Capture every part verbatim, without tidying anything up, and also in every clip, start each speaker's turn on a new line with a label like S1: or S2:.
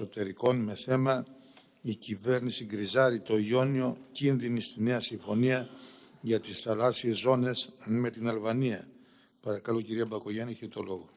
S1: Εξωτερικών με θέμα «Η κυβέρνηση γκριζάρει το Ιόνιο, κίνδυνη στη νέα συμφωνία για τις θαλάσσιες ζώνες με την Αλβανία». Παρακαλώ, κυρία Μπακογιάννη, έχετε το λόγο.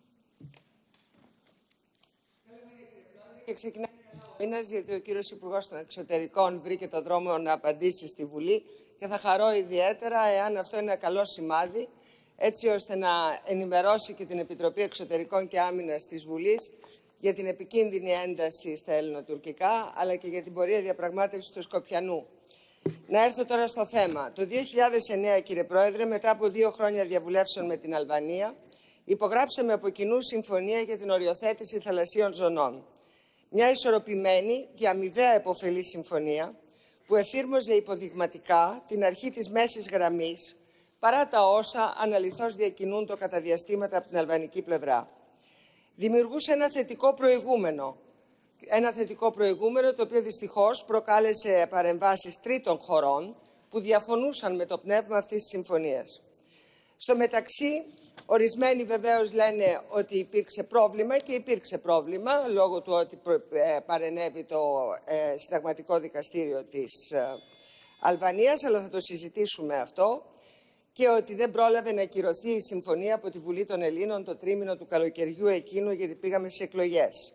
S2: Και ξεκινάει ο μήνας, γιατί ο κύριος Υπουργός των Εξωτερικών βρήκε το δρόμο να απαντήσει στη Βουλή και θα χαρώ ιδιαίτερα εάν αυτό είναι ένα καλό σημάδι, έτσι ώστε να ενημερώσει και την Επιτροπή Εξωτερικών και Άμυνας της Βουλής για την επικίνδυνη ένταση στα ελληνοτουρκικά, αλλά και για την πορεία διαπραγμάτευσης του Σκοπιανού. Να έρθω τώρα στο θέμα. Το δύο χιλιάδες εννέα, κύριε Πρόεδρε, μετά από δύο χρόνια διαβουλεύσεων με την Αλβανία, υπογράψαμε από κοινού συμφωνία για την οριοθέτηση θαλασσίων ζωνών. Μια ισορροπημένη και αμοιβαία επωφελή συμφωνία που εφήρμοζε υποδειγματικά την αρχή της μέσης γραμμής, παρά τα όσα αναλυθώς διακινούν το κατά διαστήματα από την αλβανική πλευρά. Δημιουργούσε ένα θετικό προηγούμενο, ένα θετικό προηγούμενο το οποίο δυστυχώς προκάλεσε παρεμβάσεις τρίτων χωρών που διαφωνούσαν με το πνεύμα αυτής της συμφωνίας. Στο μεταξύ, ορισμένοι βεβαίως λένε ότι υπήρξε πρόβλημα και υπήρξε πρόβλημα λόγω του ότι παρενέβη το ε, Συνταγματικό Δικαστήριο της ε, Αλβανίας, αλλά θα το συζητήσουμε αυτό, και ότι δεν πρόλαβε να ακυρωθεί η συμφωνία από τη Βουλή των Ελλήνων το τρίμηνο του καλοκαιριού εκείνου, γιατί πήγαμε στις εκλογές.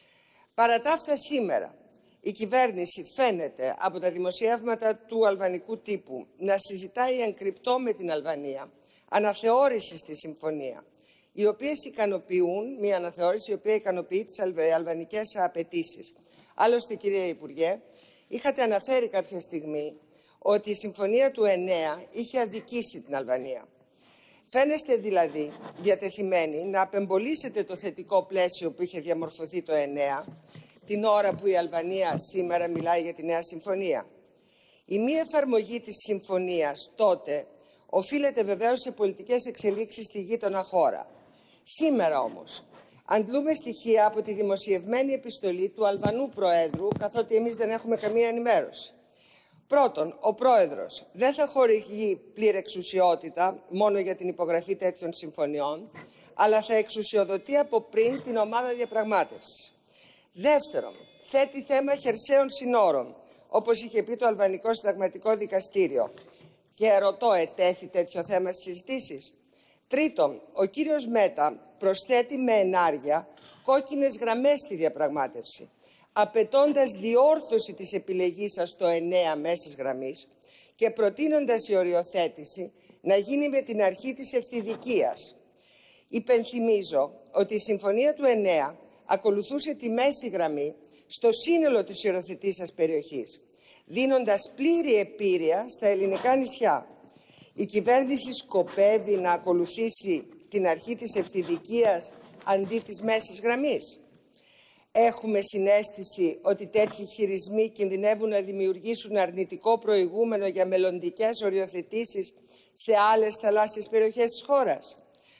S2: Παρά τα αυτά, σήμερα η κυβέρνηση φαίνεται από τα δημοσιεύματα του αλβανικού τύπου να συζητάει εν κρυπτό με την Αλβανία αναθεώρηση στη συμφωνία, οι οποίες ικανοποιούν, μια αναθεώρηση η οποία ικανοποιεί τις αλβανικές απαιτήσεις. Άλλωστε, κύριε Υπουργέ, είχατε αναφέρει κάποια στιγμή ότι η συμφωνία του εννέα είχε αδικήσει την Αλβανία. Φαίνεστε δηλαδή διατεθειμένοι να απεμπολίσετε το θετικό πλαίσιο που είχε διαμορφωθεί το εννέα, την ώρα που η Αλβανία σήμερα μιλάει για τη νέα συμφωνία. Η μη εφαρμογή της συμφωνίας τότε οφείλεται βεβαίως σε πολιτικές εξελίξεις στη γείτονα χώρα. Σήμερα όμως αντλούμε στοιχεία από τη δημοσιευμένη επιστολή του Αλβανού Προέδρου, καθότι εμείς δεν έχουμε καμία ενημέρωση. Πρώτον, ο Πρόεδρος δεν θα χορηγεί πλήρη εξουσιότητα μόνο για την υπογραφή τέτοιων συμφωνιών, αλλά θα εξουσιοδοτεί από πριν την ομάδα διαπραγμάτευσης. Δεύτερον, θέτει θέμα χερσαίων συνόρων, όπως είχε πει το Αλβανικό Συνταγματικό Δικαστήριο. Και ρωτώ, ετέθη τέτοιο θέμα στις συζητήσεις? Τρίτον, ο κύριος Μέτα προσθέτει με ενάρια κόκκινες γραμμές στη διαπραγμάτευση, απαιτώντας διόρθωση της επιλεγής σας στο εννέα μέσης γραμμής και προτείνοντας η οριοθέτηση να γίνει με την αρχή της ευθυδικίας. Υπενθυμίζω ότι η συμφωνία του εννέα ακολουθούσε τη μέση γραμμή στο σύνολο της οριοθετήσας περιοχής, δίνοντας πλήρη επίρρεια στα ελληνικά νησιά. Η κυβέρνηση σκοπεύει να ακολουθήσει την αρχή της ευθυδικίας αντί της μέσης γραμμής. Έχουμε συναίσθηση ότι τέτοιοι χειρισμοί κινδυνεύουν να δημιουργήσουν αρνητικό προηγούμενο για μελλοντικές οριοθετήσεις σε άλλες θαλάσσιες περιοχές της χώρας.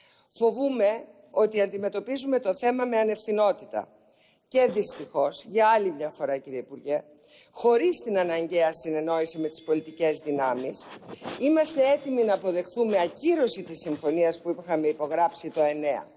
S2: Φοβούμε ότι αντιμετωπίζουμε το θέμα με ανευθυνότητα. Και δυστυχώς, για άλλη μια φορά, κύριε Υπουργέ, χωρίς την αναγκαία συνεννόηση με τις πολιτικές δυνάμεις, είμαστε έτοιμοι να αποδεχθούμε ακύρωση της συμφωνίας που είχαμε υπογράψει το εννέα.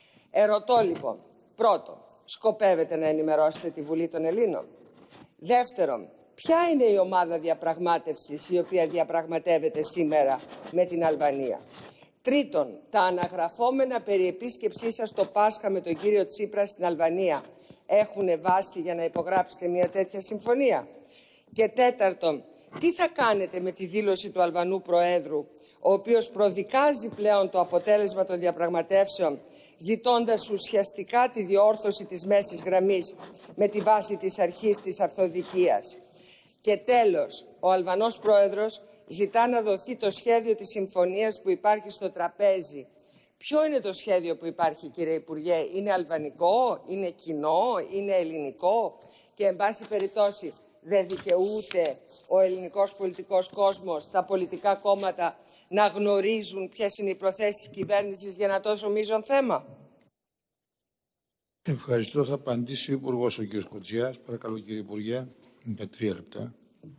S2: Ερωτώ λοιπόν, πρώτον, σκοπεύετε να ενημερώσετε τη Βουλή των Ελλήνων? Δεύτερον, ποια είναι η ομάδα διαπραγμάτευσης η οποία διαπραγματεύεται σήμερα με την Αλβανία? Τρίτον, τα αναγραφόμενα περί επίσκεψής σας στο Πάσχα με τον κύριο Τσίπρα στην Αλβανία έχουν βάση για να υπογράψετε μια τέτοια συμφωνία? Και τέταρτον, τι θα κάνετε με τη δήλωση του Αλβανού Προέδρου, ο οποίος προδικάζει πλέον το αποτέλεσμα των διαπραγματεύσεων, ζητώντας ουσιαστικά τη διόρθωση της μέσης γραμμής με τη βάση της αρχής της αρθοδικίας? Και τέλος, ο Αλβανός Πρόεδρος ζητά να δοθεί το σχέδιο της συμφωνίας που υπάρχει στο τραπέζι. Ποιο είναι το σχέδιο που υπάρχει, κύριε Υπουργέ? Είναι αλβανικό, είναι κοινό, είναι ελληνικό? Και εν πάση περιπτώσει δεν δικαιούται ο ελληνικός πολιτικός κόσμος, τα πολιτικά κόμματα, να γνωρίζουν ποιες είναι οι προθέσεις της κυβέρνησης για ένα τόσο μείζον θέμα?
S1: Ευχαριστώ. Θα απαντήσει ο Υπουργός, ο κ. Κοτζιάς. Παρακαλώ, κύριε Υπουργέ, για τρία λεπτά.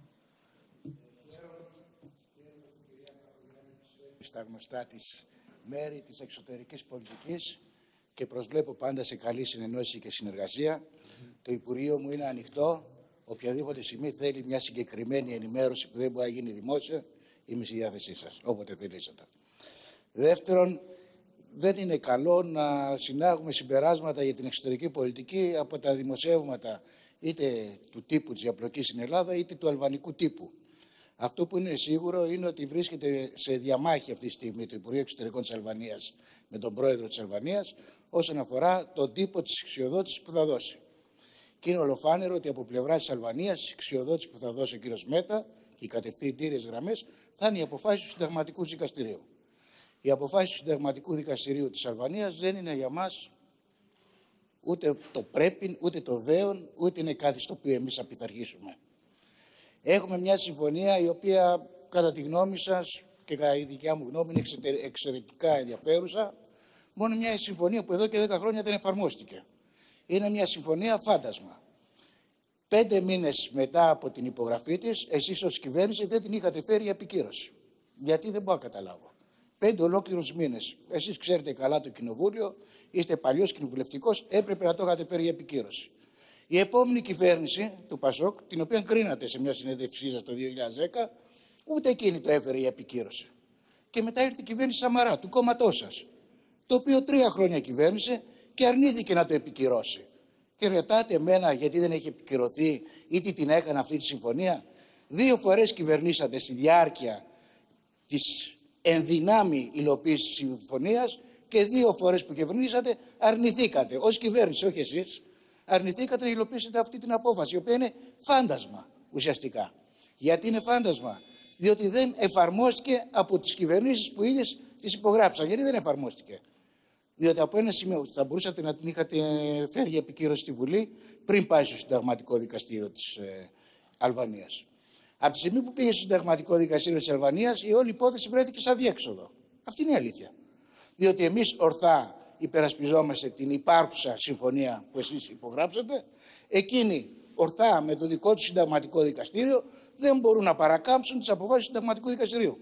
S3: Στα γνωστά της μέρη της εξωτερικής πολιτικής και προσβλέπω πάντα σε καλή συνεννόηση και συνεργασία. Το Υπουργείο μου είναι ανοιχτό. Οποιαδήποτε στιγμή θέλει μια συγκεκριμένη ενημέρωση που δεν μπορεί να γίνει δημόσια, είμαι στη διάθεσή σας, όποτε θελήσετε. Δεύτερον, δεν είναι καλό να συνάγουμε συμπεράσματα για την εξωτερική πολιτική από τα δημοσιεύματα είτε του τύπου της διαπλοκής στην Ελλάδα είτε του αλβανικού τύπου. Αυτό που είναι σίγουρο είναι ότι βρίσκεται σε διαμάχη αυτή τη στιγμή το Υπουργείο Εξωτερικών της Αλβανίας με τον πρόεδρο της Αλβανίας όσον αφορά τον τύπο της εξουσιοδότησης που θα δώσει. Και είναι ολοφάνερο ότι από πλευρά της Αλβανίας η εξουσιοδότηση που θα δώσει ο κ. Μέτα και οι κατευθυντήριες γραμμές θα είναι οι αποφάσεις του Συνταγματικού Δικαστηρίου. Οι αποφάσεις του Συνταγματικού Δικαστηρίου της Αλβανίας δεν είναι για μας ούτε το πρέπει, ούτε το δέον, ούτε είναι κάτι στο οποίο εμείς θα πειθαρχήσουμε. Έχουμε μια συμφωνία η οποία κατά τη γνώμη σας και κατά τη δικιά μου γνώμη είναι εξαιρετικά ενδιαφέρουσα. Μόνο μια συμφωνία που εδώ και δέκα χρόνια δεν εφαρμόστηκε. Είναι μια συμφωνία φάντασμα. Πέντε μήνες μετά από την υπογραφή της, εσείς ως κυβέρνηση δεν την είχατε φέρει για επικύρωση. Γιατί δεν μπορώ να καταλάβω. Πέντε ολόκληρους μήνες. Εσείς ξέρετε καλά το κοινοβούλιο, είστε παλιός κοινοβουλευτικός, έπρεπε να το είχατε φέρει για επικύρωση. Η επόμενη κυβέρνηση του Πασόκ, την οποία κρίνατε σε μια συνέντευξή σας το δύο χιλιάδες δέκα, ούτε εκείνη το έφερε για επικύρωση. Και μετά ήρθε η κυβέρνηση Σαμαρά, του κόμματός σας, το οποίο τρία χρόνια κυβέρνησε και αρνήθηκε να το επικυρώσει. Και ρωτάτε εμένα γιατί δεν έχει επικυρωθεί ή τι την έκανε αυτή τη συμφωνία. Δύο φορές κυβερνήσατε στη διάρκεια της ενδυνάμει υλοποίησης της συμφωνίας και δύο φορές που κυβερνήσατε αρνηθήκατε, ως κυβέρνηση, όχι εσείς, αρνηθήκατε να υλοποιήσετε αυτή την απόφαση, η οποία είναι φάντασμα ουσιαστικά. Γιατί είναι φάντασμα? Διότι δεν εφαρμόστηκε από τις κυβερνήσεις που ίδιες τις υπογράψαν. Γιατί δεν εφαρμόστηκε? Διότι από ένα σημείο θα μπορούσατε να την είχατε φέρει για επικύρωση στη Βουλή πριν πάει στο Συνταγματικό Δικαστήριο της ε, Αλβανίας. Από τη στιγμή που πήγε στο Συνταγματικό Δικαστήριο της Αλβανίας, η όλη υπόθεση βρέθηκε σαν διέξοδο. Αυτή είναι η αλήθεια. Διότι εμείς ορθά υπερασπιζόμαστε την υπάρχουσα συμφωνία που εσείς υπογράψατε, εκείνοι ορθά με το δικό του Συνταγματικό Δικαστήριο δεν μπορούν να παρακάμψουν τις αποφάσεις του Συνταγματικού Δικαστηρίου.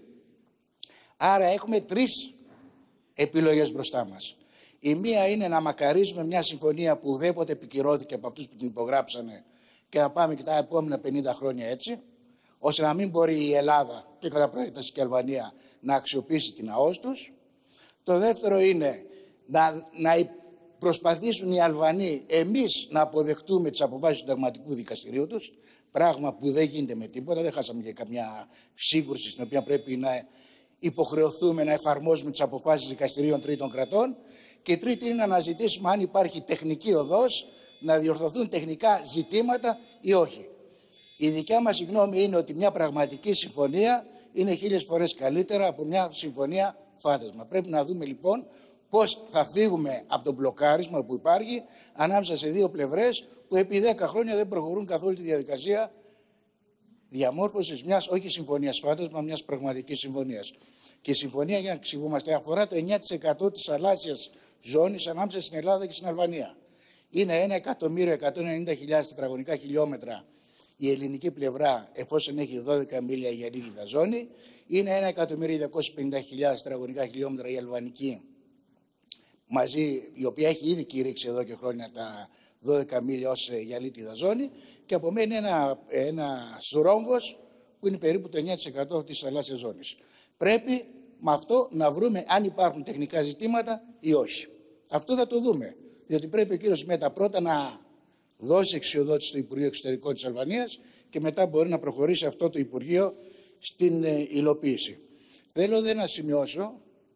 S3: Άρα έχουμε τρεις επιλογές μπροστά μας. Η μία είναι να μακαρίζουμε μια συμφωνία που ουδέποτε επικυρώθηκε από αυτούς που την υπογράψανε και να πάμε και τα επόμενα πενήντα χρόνια έτσι, ώστε να μην μπορεί η Ελλάδα και κατά προέκταση και η Αλβανία να αξιοποιήσει την ΑΟΣ τους. Το δεύτερο είναι να, να προσπαθήσουν οι Αλβανοί εμείς να αποδεχτούμε τις αποφάσεις του Συνταγματικού Δικαστηρίου τους, πράγμα που δεν γίνεται με τίποτα, δεν χάσαμε και καμιά σύγκρουση στην οποία πρέπει να υποχρεωθούμε να εφαρμόζουμε τις αποφάσεις δικαστηρίων τρίτων κρατών. Και τρίτη είναι να αναζητήσουμε αν υπάρχει τεχνική οδός, να διορθωθούν τεχνικά ζητήματα ή όχι. Η δικιά μας γνώμη είναι ότι μια πραγματική συμφωνία είναι χίλιες φορές καλύτερα από μια συμφωνία φάντασμα. Πρέπει να δούμε λοιπόν πώς θα φύγουμε από το μπλοκάρισμα που υπάρχει ανάμεσα σε δύο πλευρές που επί δέκα χρόνια δεν προχωρούν καθόλου τη διαδικασία διαμόρφωσης μιας όχι συμφωνίας φάντασμα, μιας πραγματικής συμφωνίας. Και η συμφωνία, για να εξηγούμαστε, αφορά το εννιά τοις εκατό της θαλάσσιας ζώνης ανάμεσα στην Ελλάδα και στην Αλβανία. Είναι ένα εκατομμύριο εκατόν ενενήντα χιλιάδες τετραγωνικά χιλιόμετρα η ελληνική πλευρά, εφόσον έχει δώδεκα μίλια για λίγη ζώνη. Είναι ένα εκατομμύριο διακόσιες πενήντα χιλιάδες τετραγωνικά χιλιόμετρα η αλβανική, μαζί, η οποία έχει ήδη κηρύξει εδώ και χρόνια τα δώδεκα μίλια ως γυαλίτιδα ζώνη, και απομένει ένα, ένα ρόμβος που είναι περίπου το εννιά τοις εκατό της θαλάσσιας ζώνης. Πρέπει με αυτό να βρούμε αν υπάρχουν τεχνικά ζητήματα ή όχι. Αυτό θα το δούμε. Διότι πρέπει ο κύριος Μέτα πρώτα να δώσει εξουσιοδότηση στο Υπουργείο Εξωτερικών της Αλβανίας και μετά μπορεί να προχωρήσει αυτό το Υπουργείο στην ε, υλοποίηση. Θέλω δε να σημειώσω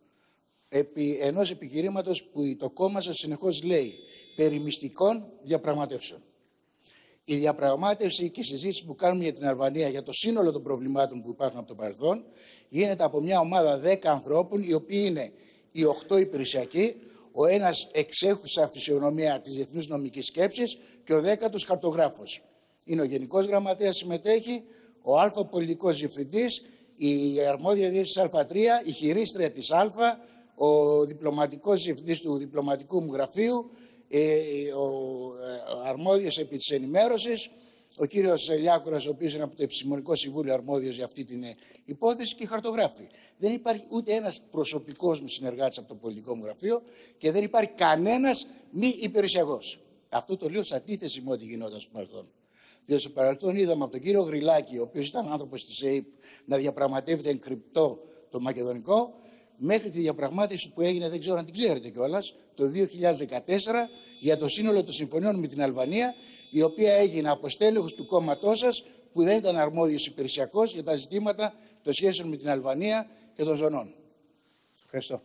S3: επί ενός επιχειρήματος που το κόμμα σας συνεχώς λέει περί μυστικών διαπραγματεύσεων. Η διαπραγμάτευση και η συζήτηση που κάνουμε για την Αλβανία για το σύνολο των προβλημάτων που υπάρχουν από το παρελθόν γίνεται από μια ομάδα δέκα ανθρώπων, οι οποίοι είναι οι οκτώ υπηρεσιακοί, ο ένας εξέχουσα φυσιονομία της διεθνούς νομικής σκέψης και ο δέκατος χαρτογράφος. Είναι ο Γενικός Γραμματέας, συμμετέχει, ο Α πολιτικός διευθυντής, η αρμόδια διεύθυνση Α τρία, η χειρίστρια της Α, ο διπλωματικός διευθυντής του διπλωματικού μου γραφείου, ο αρμόδιος επί της ενημέρωσης, ο κύριος Λιάκουρας, ο οποίος είναι από το Επιστημονικό Συμβούλιο αρμόδιος για αυτή την υπόθεση, και οι χαρτογράφοι. Δεν υπάρχει ούτε ένας προσωπικός μου συνεργάτης από το πολιτικό μου γραφείο και δεν υπάρχει κανένας μη υπηρεσιακός. Αυτό το λέω σε αντίθεση με ό,τι γινόταν στο παρελθόν. Διότι στο παρελθόν είδαμε από τον κύριο Γρυλάκη, ο οποίος ήταν άνθρωπος της ΕΕΠ, να διαπραγματεύεται εν κρυπτό το μακεδονικό, μέχρι τη διαπραγμάτευση που έγινε, δεν ξέρω αν την ξέρετε κιόλας, το δύο χιλιάδες δεκατέσσερα για το σύνολο των συμφωνιών με την Αλβανία, η οποία έγινε από στέλεχους του κόμματός σας, που δεν ήταν αρμόδιος υπηρεσιακός για τα ζητήματα των σχέσεων με την Αλβανία και των ζωνών. Ευχαριστώ.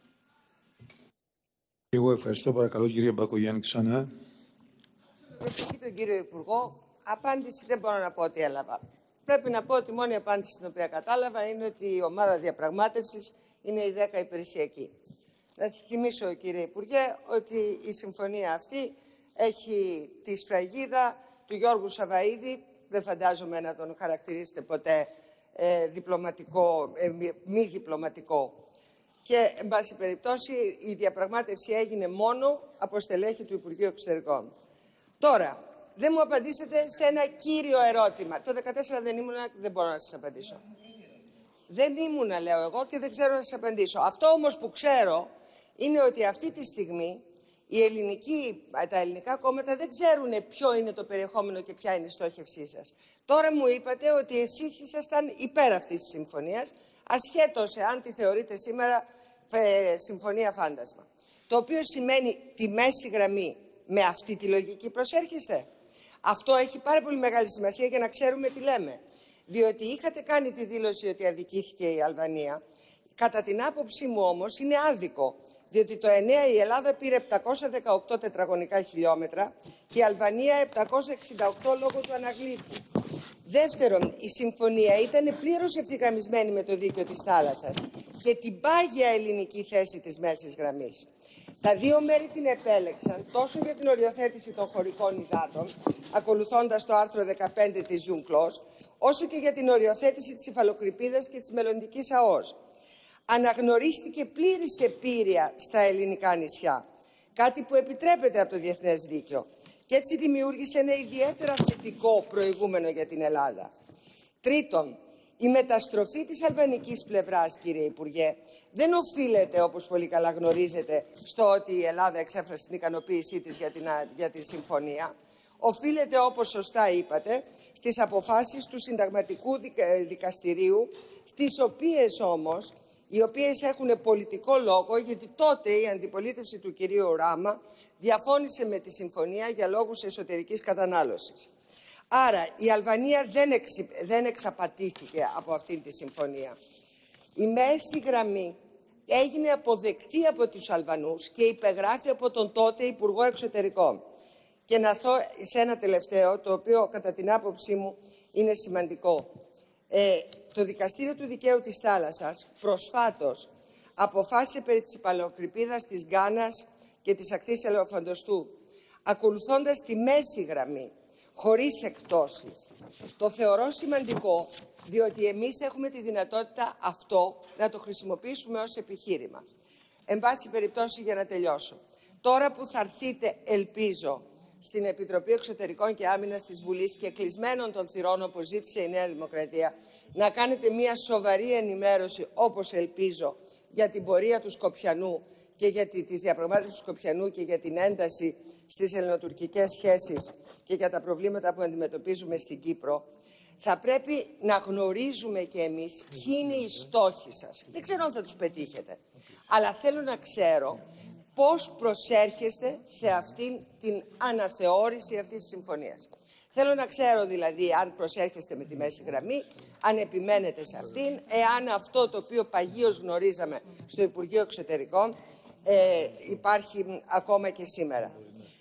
S1: Εγώ ευχαριστώ. Παρακαλώ, κυρία Μπακογιάννη, ξανά.
S2: Προσοχή τον κύριο Υπουργό, απάντηση δεν μπορώ να πω ότι έλαβα. Πρέπει να πω ότι η μόνη απάντηση την οποία κατάλαβα είναι ότι η ομάδα διαπραγμάτευσης είναι η δέκα υπηρεσιακή. Να θυμίσω, κύριε Υπουργέ, ότι η συμφωνία αυτή έχει τη σφραγίδα του Γιώργου Σαβαΐδη, δεν φαντάζομαι να τον χαρακτηρίσετε ποτέ ε, διπλωματικό, ε, μη διπλωματικό. Και, εν πάση περιπτώσει, η διαπραγμάτευση έγινε μόνο από στελέχη του Υπουργείου Εξωτερικών. Τώρα, δεν μου απαντήσετε σε ένα κύριο ερώτημα. Το δύο χιλιάδες δεκατέσσερα δεν ήμουνα, δεν μπορώ να σας απαντήσω. Δεν ήμουνα, λέω εγώ, και δεν ξέρω να σας απαντήσω. Αυτό όμως που ξέρω είναι ότι αυτή τη στιγμή η ελληνική, τα ελληνικά κόμματα δεν ξέρουν ποιο είναι το περιεχόμενο και ποια είναι η στόχευσή σας. Τώρα μου είπατε ότι εσείς ήσασταν υπέρ αυτής της συμφωνίας, ασχέτως εάν τη θεωρείτε σήμερα ε, συμφωνία φάντασμα. Το οποίο σημαίνει τη μέση γραμμή με αυτή τη λογική προσέρχεστε. Αυτό έχει πάρα πολύ μεγάλη σημασία για να ξέρουμε τι λέμε. Διότι είχατε κάνει τη δήλωση ότι αδικήθηκε η Αλβανία. Κατά την άποψή μου όμως είναι άδικο. Διότι το εννέα η Ελλάδα πήρε επτακόσια δεκαοκτώ τετραγωνικά χιλιόμετρα και η Αλβανία επτακόσια εξήντα οκτώ λόγω του αναγλύφου. Δεύτερον, η συμφωνία ήταν πλήρως ευθυγραμμισμένη με το δίκαιο της θάλασσας και την πάγια ελληνική θέση της μέσης γραμμής. Τα δύο μέρη την επέλεξαν τόσο για την οριοθέτηση των χωρικών υδάτων, ακολουθώντας το άρθρο δεκαπέντε της UNCLOS, όσο και για την οριοθέτηση της υφαλοκρηπίδας και της μελλοντικής ΑΟΣ. Αναγνωρίστηκε πλήρης επίρρεια στα ελληνικά νησιά, κάτι που επιτρέπεται από το διεθνές δίκαιο, και έτσι δημιούργησε ένα ιδιαίτερα θετικό προηγούμενο για την Ελλάδα. Τρίτον, η μεταστροφή της αλβανικής πλευράς, κύριε Υπουργέ, δεν οφείλεται, όπως πολύ καλά γνωρίζετε, στο ότι η Ελλάδα εξέφρασε την ικανοποίησή της για, την, για τη συμφωνία. Οφείλεται, όπως σωστά είπατε, στις αποφάσεις του Συνταγματικού Δικαστηρίου, στις οποίες όμως, οι οποίες έχουν πολιτικό λόγο, γιατί τότε η αντιπολίτευση του κυρίου Ράμα διαφώνησε με τη συμφωνία για λόγους εσωτερικής κατανάλωσης. Άρα η Αλβανία δεν, εξ, δεν εξαπατήθηκε από αυτήν τη συμφωνία. Η μέση γραμμή έγινε αποδεκτή από τους Αλβανούς και υπεγράφει από τον τότε Υπουργό Εξωτερικών. Και να θω σε ένα τελευταίο, το οποίο κατά την άποψή μου είναι σημαντικό. Ε, το Δικαστήριο του Δικαίου της Θάλασσας προσφάτως αποφάσισε περί της υφαλοκρηπίδας της Γκάνας και της ακτής Ελεφαντοστού, ακολουθώντας τη μέση γραμμή, χωρίς εκτόσεις. Το θεωρώ σημαντικό, διότι εμείς έχουμε τη δυνατότητα αυτό να το χρησιμοποιήσουμε ως επιχείρημα. Εν πάση περιπτώσει, για να τελειώσω. Τώρα που θα έρθείτε, ελπίζω, στην Επιτροπή Εξωτερικών και Άμυνας της Βουλής και κλεισμένων των θυρών, όπως ζήτησε η Νέα Δημοκρατία, να κάνετε μια σοβαρή ενημέρωση, όπως ελπίζω, για την πορεία του Σκοπιανού και για τη, τις διαπραγμάτευσεις του Σκοπιανού και για την ένταση στις ελληνοτουρκικές σχέσεις και για τα προβλήματα που αντιμετωπίζουμε στην Κύπρο, θα πρέπει να γνωρίζουμε και εμείς ποιοι είναι οι στόχοι σας. Δεν ξέρω αν θα τους πετύχετε, αλλά θέλω να ξέρω πώς προσέρχεστε σε αυτήν την αναθεώρηση αυτής της συμφωνίας. Θέλω να ξέρω δηλαδή αν προσέρχεστε με τη μέση γραμμή, αν επιμένετε σε αυτήν, εάν αυτό το οποίο παγίως γνωρίζαμε στο Υπουργείο Εξωτερικών ε, υπάρχει ακόμα και σήμερα.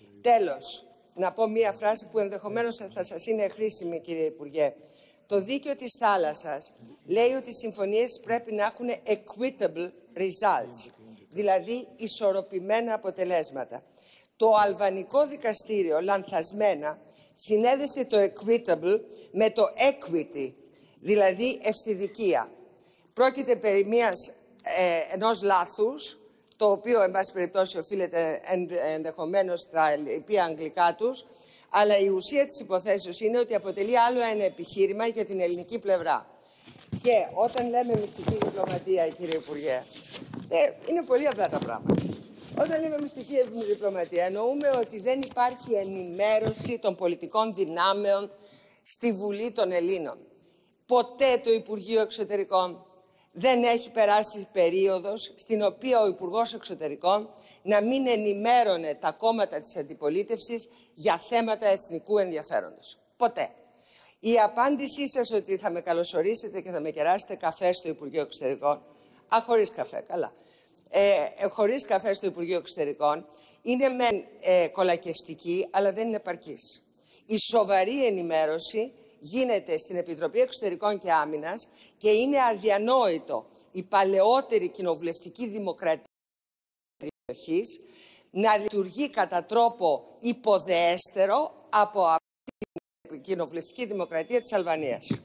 S2: Τέλος, να πω μία φράση που ενδεχομένως θα σας είναι χρήσιμη, κύριε Υπουργέ. Το δίκαιο της θάλασσας λέει ότι οι συμφωνίες πρέπει να έχουν equitable results, δηλαδή ισορροπημένα αποτελέσματα. Το αλβανικό δικαστήριο λανθασμένα συνέδεσε το equitable με το equity, δηλαδή ευθυδικία. Πρόκειται περί μιας, ε, ενός λάθους, το οποίο, εν πάση περιπτώσει, οφείλεται ενδεχομένως στα λυπή αγγλικά τους, αλλά η ουσία της υποθέσεως είναι ότι αποτελεί άλλο ένα επιχείρημα για την ελληνική πλευρά. Και όταν λέμε μυστική διπλωματία, κύριε Υπουργέ, ε, είναι πολύ απλά τα πράγματα. Όταν λέμε μυστική διπλωματία, εννοούμε ότι δεν υπάρχει ενημέρωση των πολιτικών δυνάμεων στη Βουλή των Ελλήνων. Ποτέ το Υπουργείο Εξωτερικών δεν έχει περάσει περίοδος στην οποία ο Υπουργός Εξωτερικών να μην ενημέρωνε τα κόμματα της αντιπολίτευσης για θέματα εθνικού ενδιαφέροντος. Ποτέ. Η απάντησή σας ότι θα με καλωσορίσετε και θα με κεράσετε καφέ στο Υπουργείο Εξωτερικών, α, χωρίς καφέ, καλά, ε, ε, χωρίς καφέ στο Υπουργείο Εξωτερικών, είναι μεν ε, κολακευτική, αλλά δεν είναι επαρκής. Η σοβαρή ενημέρωση γίνεται στην Επιτροπή Εξωτερικών και Άμυνας και είναι αδιανόητο η παλαιότερη κοινοβουλευτική δημοκρατία της περιοχής να λειτουργεί κατά τρόπο υποδεέστερο από την κοινοβουλευτική δημοκρατία της Αλβανίας.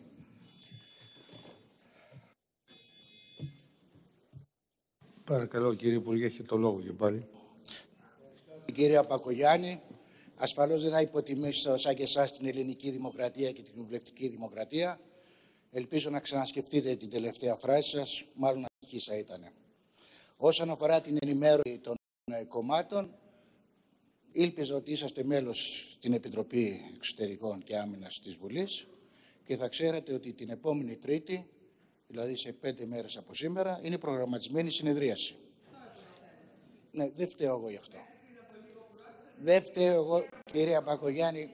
S1: Παρακαλώ, κύριε Υπουργέ, έχει το λόγο και πάλι.
S3: Κύριε Μπακογιάννη, ασφαλώς δεν θα υποτιμήσω σαν και εσάς την ελληνική δημοκρατία και την κοινοβουλευτική δημοκρατία. Ελπίζω να ξανασκεφτείτε την τελευταία φράση σας, μάλλον ατυχής θα ήταν. Όσον αφορά την ενημέρωση των κομμάτων, ήλπιζα ότι είσαστε μέλος στην Επιτροπή Εξωτερικών και Άμυνας της Βουλής και θα ξέρετε ότι την επόμενη Τρίτη, δηλαδή σε πέντε μέρες από σήμερα, είναι προγραμματισμένη συνεδρίαση. Ναι, δεν φταίω εγώ γι' αυτό. Δεν φταίω εγώ, κυρία Μπακογιάννη.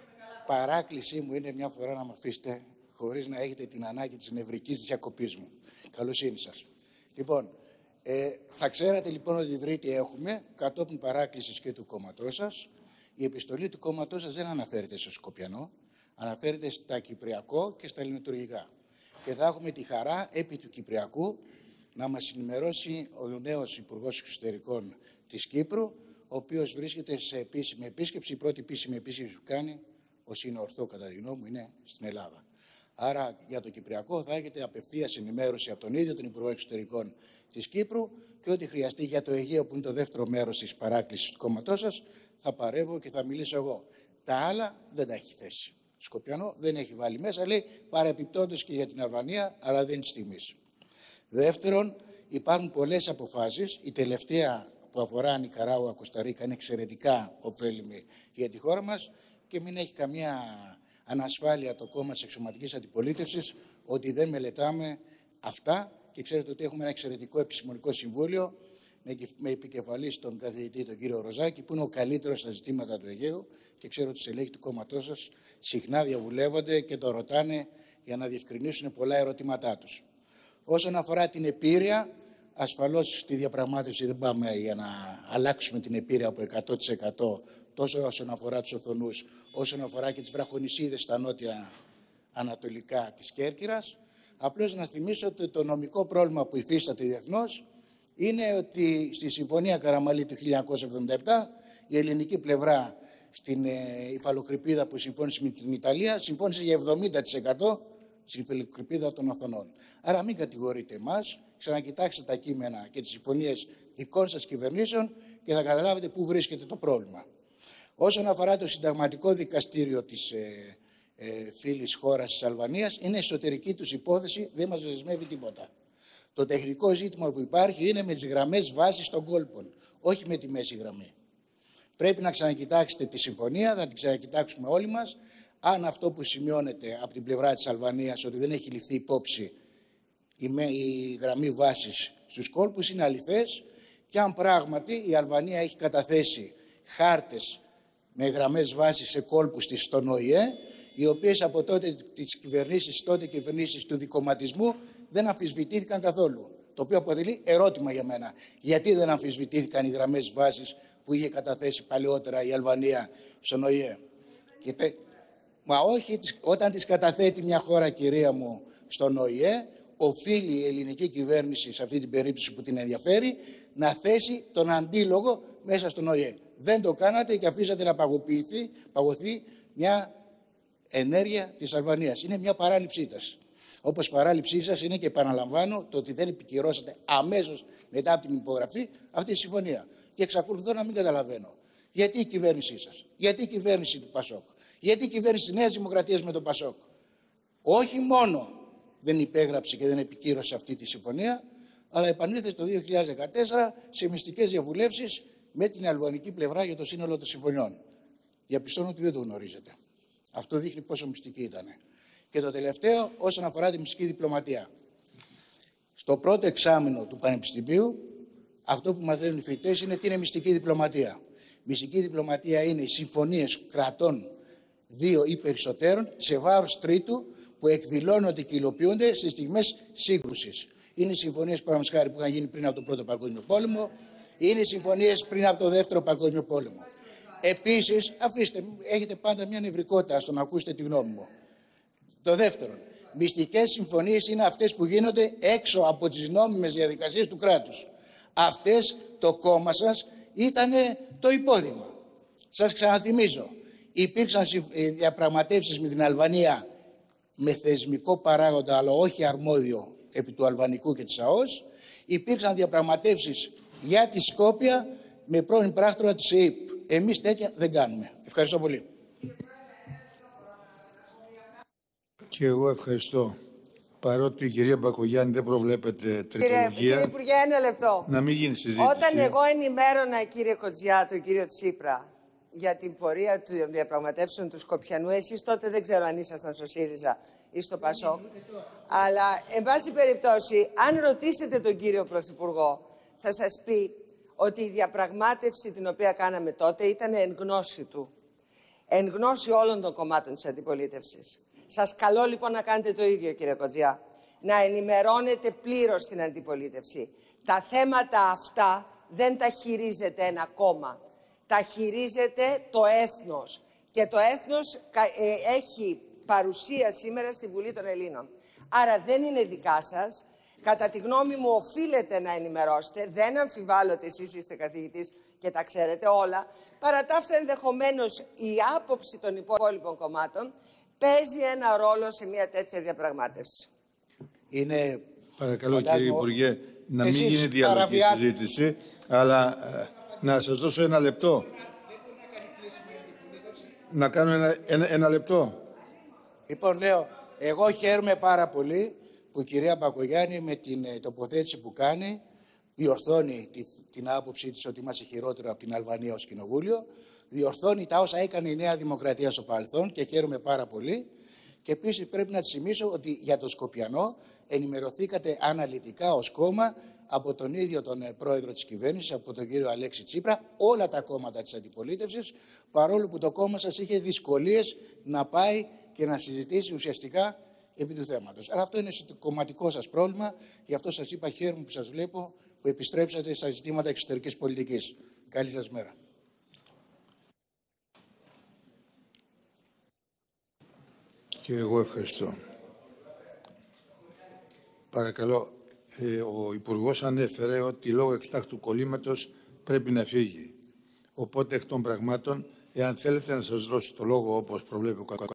S3: Παράκλησή μου είναι μια φορά να με αφήσετε χωρίς να έχετε την ανάγκη της νευρικής διακοπής μου. Καλοσύνη σας. Λοιπόν, ε, θα ξέρατε λοιπόν ότι την Τρίτη έχουμε, κατόπιν παράκλησης και του κόμματός σας, η επιστολή του κόμματός σας δεν αναφέρεται στο Σκοπιανό, αναφέρεται στα Κυπριακό και στα ελληνοτουρκικά. Και θα έχουμε τη χαρά επί του Κυπριακού να μας ενημερώσει ο νέος Υπουργός Εξωτερικών της Κύπρου, ο οποίος βρίσκεται σε επίσημη επίσκεψη. Η πρώτη επίσημη επίσκεψη που κάνει, όσοι είναι ορθό κατά τη γνώμη μου, είναι στην Ελλάδα. Άρα για το Κυπριακό θα έχετε απευθείας ενημέρωση από τον ίδιο τον Υπουργό Εξωτερικών της Κύπρου και ό,τι χρειαστεί για το Αιγαίο, που είναι το δεύτερο μέρος της παράκλησης του κόμματός σας, θα παρεύω και θα μιλήσω εγώ. Τα άλλα δεν τα έχει θέσει. Σκοπιανό δεν έχει βάλει μέσα, λέει παρεπιπτόντως και για την Αλβανία, αλλά δεν είναι στιγμής. Δεύτερον, υπάρχουν πολλές αποφάσεις. Η τελευταία που αφορά Νικαράγουα, Κοσταρίκα, είναι εξαιρετικά ωφέλιμη για τη χώρα μας και μην έχει καμία ανασφάλεια το κόμμα της εξωματικής αντιπολίτευσης ότι δεν μελετάμε αυτά και ξέρετε ότι έχουμε ένα εξαιρετικό επιστημονικό συμβούλιο με επικεφαλής τον καθηγητή τον κύριο Ροζάκη που είναι ο καλύτερος στα ζητήματα του Αιγαίου και ξέρω ότι οι στελέχοι του κόμματός σας συχνά διαβουλεύονται και το ρωτάνε για να διευκρινίσουν πολλά ερωτήματά τους. Όσον αφορά την Επίρρεια, ασφαλώς στη διαπραγμάτευση δεν πάμε για να αλλάξουμε την Επίρρεια από εκατό τοις εκατό τόσο όσον αφορά τους Οθονούς, όσον αφορά και τις βραχονησίδες στα νότια ανατολικά της Κέρκυρας. Απλώς να θυμίσω ότι το νομικό πρόβλημα που υφίσταται διεθνώς είναι ότι στη Συμφωνία Καραμαλή του χίλια εννιακόσια εβδομήντα επτά η ελληνική πλευρά στην ε, υφαλοκρηπίδα που συμφώνησε με την Ιταλία συμφώνησε για εβδομήντα τοις εκατό στην υφαλοκρηπίδα των Οθονών. Άρα μην κατηγορείτε εμάς, ξανακοιτάξτε τα κείμενα και τις συμφωνίες δικών σας κυβερνήσεων και θα καταλάβετε πού βρίσκεται το πρόβλημα. Όσον αφορά το συνταγματικό δικαστήριο της ε, ε, φίλης χώρας της Αλβανίας, είναι εσωτερική τους υπόθεση, δεν μας δεσμεύει τίποτα. Το τεχνικό ζήτημα που υπάρχει είναι με τις γραμμές βάσης των κόλπων, όχι με τη μέση γραμμή. Πρέπει να ξανακοιτάξετε τη συμφωνία, να την ξανακοιτάξουμε όλοι μας, αν αυτό που σημειώνεται από την πλευρά της Αλβανίας ότι δεν έχει ληφθεί υπόψη η, με, η γραμμή βάσης στους κόλπους είναι αληθές και αν πράγματι η Αλβανία έχει καταθέσει χάρτες με γραμμές βάσης σε κόλπους της στον ΟΗΕ, οι οποίες από τότε τις κυβερνήσεις, τότε κυβερνήσεις του δικομματισμού δεν αμφισβητήθηκαν καθόλου. Το οποίο αποτελεί ερώτημα για μένα. Γιατί δεν αμφισβητήθηκαν οι γραμμές βάσης που είχε καταθέσει παλαιότερα η Αλβανία στον ΟΗΕ. Και τε... Μα όχι, όταν τις καταθέτει μια χώρα, κυρία μου, στον ΟΗΕ, οφείλει η ελληνική κυβέρνηση, σε αυτή την περίπτωση που την ενδιαφέρει, να θέσει τον αντίλογο μέσα στον ΟΗΕ. Δεν το κάνατε και αφήσατε να παγωθεί, παγωθεί μια ενέργεια της Αλβανίας. Είναι μια παράληψή σας. Όπως παράληψή σας είναι και επαναλαμβάνω το ότι δεν επικυρώσατε αμέσως μετά από την υπογραφή αυτή τη συμφωνία. Και εξακολουθώ να μην καταλαβαίνω. Γιατί η κυβέρνησή σας, γιατί η κυβέρνηση του Πασόκ, γιατί η κυβέρνηση της Νέας Δημοκρατίας με τον Πασόκ όχι μόνο δεν υπέγραψε και δεν επικύρωσε αυτή τη συμφωνία, αλλά επανήλθε το δύο χιλιάδες δεκατέσσερα σε μυστικές διαβουλεύσεις με την αλβανική πλευρά για το σύνολο των συμφωνιών. Διαπιστώνω ότι δεν το γνωρίζετε. Αυτό δείχνει πόσο μυστική ήταν. Και το τελευταίο, όσον αφορά τη μυστική διπλωματία. Στο πρώτο εξάμηνο του Πανεπιστημίου, αυτό που μαθαίνουν οι φοιτητές είναι τι είναι μυστική διπλωματία. Μυστική διπλωματία είναι οι συμφωνίες κρατών δύο ή περισσότερων σε βάρος τρίτου που εκδηλώνονται και υλοποιούνται στις στιγμές σύγκρουσης. Είναι οι συμφωνίες που είχαν γίνει πριν από τον Πρώτο Παγκόσμιο Πόλεμο, είναι οι συμφωνίες πριν από τον Δεύτερο Παγκόσμιο Πόλεμο. Επίσης, αφήστε, έχετε πάντα μια νευρικότητα στο να ακούσετε τη γνώμη μου. Το δεύτερο, μυστικές συμφωνίες είναι αυτές που γίνονται έξω από τις νόμιμες διαδικασίες του κράτους. Αυτές το κόμμα σας ήταν το υπόδειγμα. Σας ξαναθυμίζω, υπήρξαν διαπραγματεύσεις με την Αλβανία με θεσμικό παράγοντα, αλλά όχι αρμόδιο επί του αλβανικού και της ΑΟΣ. Υπήρξαν διαπραγματεύσεις για τη Σκόπια με πρώην πράκτορα της ΕΕΠ. Εμείς τέτοια δεν κάνουμε. Ευχαριστώ πολύ.
S1: Και εγώ ευχαριστώ. Παρότι η κυρία Μπακογιάννη δεν προβλέπεται τριτολογία.
S2: Κύριε Υπουργέ, ένα λεπτό.
S1: Να μην γίνει συζήτηση.
S2: Όταν εγώ ενημέρωνα, κύριε Κοτζιά, τον κύριο Τσίπρα, για την πορεία των διαπραγματεύσεων του Σκοπιανού, εσείς τότε δεν ξέρω αν ήσασταν στο ΣΥΡΙΖΑ ή στο ΠΑΣΟΚ. Αλλά, εν πάση περιπτώσει, αν ρωτήσετε τον κύριο Πρωθυπουργό, θα σας πει ότι η διαπραγμάτευση την οποία κάναμε τότε ήταν εν γνώση του. Εν γνώση όλων των κομμάτων της αντιπολίτευσης. Σας καλώ λοιπόν να κάνετε το ίδιο, κύριε Κοτζιά. Να ενημερώνετε πλήρως την αντιπολίτευση. Τα θέματα αυτά δεν τα χειρίζεται ένα κόμμα. Τα χειρίζεται το έθνος. Και το έθνος ε, έχει παρουσία σήμερα στη Βουλή των Ελλήνων. Άρα δεν είναι δικά σας. Κατά τη γνώμη μου οφείλετε να ενημερώσετε. Δεν αμφιβάλλω ότι εσείς είστε καθηγητής και τα ξέρετε όλα. Παρά τα αυτά, ενδεχομένως η άποψη των υπόλοιπων κομμάτων παίζει ένα ρόλο σε μια τέτοια διαπραγμάτευση.
S3: Είναι...
S1: Παρακαλώ,
S3: φαντάζομαι...
S1: κύριε Υπουργέ, να μην
S3: Εσείς
S1: γίνει διαλογική
S3: παραβιά...
S1: συζήτηση, αλλά ε, να σας δώσω ένα λεπτό. Να κάνω ένα, ένα, ένα λεπτό.
S3: Λοιπόν, λέω, εγώ χαίρομαι πάρα πολύ που η κυρία Μπακογιάννη με την ε, τοποθέτηση που κάνει διορθώνει τη, την άποψή της ότι είμαστε χειρότερο από την Αλβανία ως κοινοβούλιο, διορθώνει τα όσα έκανε η Νέα Δημοκρατία στο παρελθόν και χαίρομαι πάρα πολύ. Και επίσης πρέπει να της θυμίσω ότι για το Σκοπιανό ενημερωθήκατε αναλυτικά ως κόμμα από τον ίδιο τον πρόεδρο της κυβέρνησης, από τον κύριο Αλέξη Τσίπρα, όλα τα κόμματα της αντιπολίτευσης, παρόλο που το κόμμα σας είχε δυσκολίες να πάει και να συζητήσει ουσιαστικά επί του θέματος. Αλλά αυτό είναι στο κομματικό σας πρόβλημα, γι' αυτό σας είπα χαίρομαι που σας βλέπω, που επιστρέψατε στα ζητήματα εξωτερικής πολιτικής. Καλή σας μέρα.
S1: Και εγώ ευχαριστώ. Παρακαλώ, ε, ο Υπουργός ανέφερε ότι λόγω εκτάκτου κολλήματος πρέπει να φύγει. Οπότε, εκ των πραγμάτων, εάν θέλετε να σας δώσω το λόγο όπως προβλέπει ο